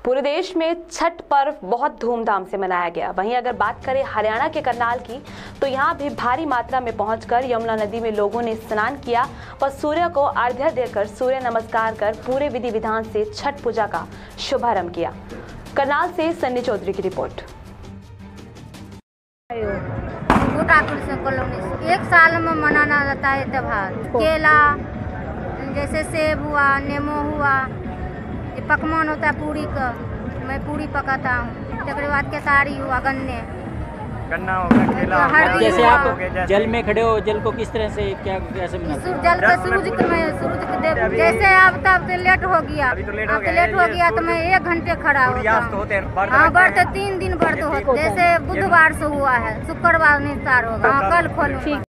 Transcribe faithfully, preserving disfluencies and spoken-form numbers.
पूरे देश में छठ पर्व बहुत धूमधाम से मनाया गया। वहीं अगर बात करें हरियाणा के करनाल की, तो यहाँ भी भारी मात्रा में पहुंचकर यमुना नदी में लोगों ने स्नान किया व सूर्य को अर्घ्य देकर सूर्य नमस्कार कर पूरे विधि विधान से छठ पूजा का शुभारंभ किया। करनाल से सन्नी चौधरी की रिपोर्ट। एक साल में मनाना जाता है त्योहार। केला जैसे सेब हुआ, नींबू हुआ, ये पकवान होता है पूरी का, मैं पूरी पकाता हूँ। उसके बाद केतारी हुआ, गन्ने गन्ना हो गया, केला हो गया। जैसे आप जल में खड़े हो, जल को किस तरह से क्या कैसे मनाते हैं? जल को सूरज को मैं सूरज को देख, जैसे अब तब तो लेट हो गया, अब तो लेट हो गया तो मैं एक घंटे खड़ा होता हूँ। हाँ, व्रत तीन दिन व्रत होते, जैसे बुधवार से हुआ है, शुक्रवार निस्तार होगा, कल खोलूंगा।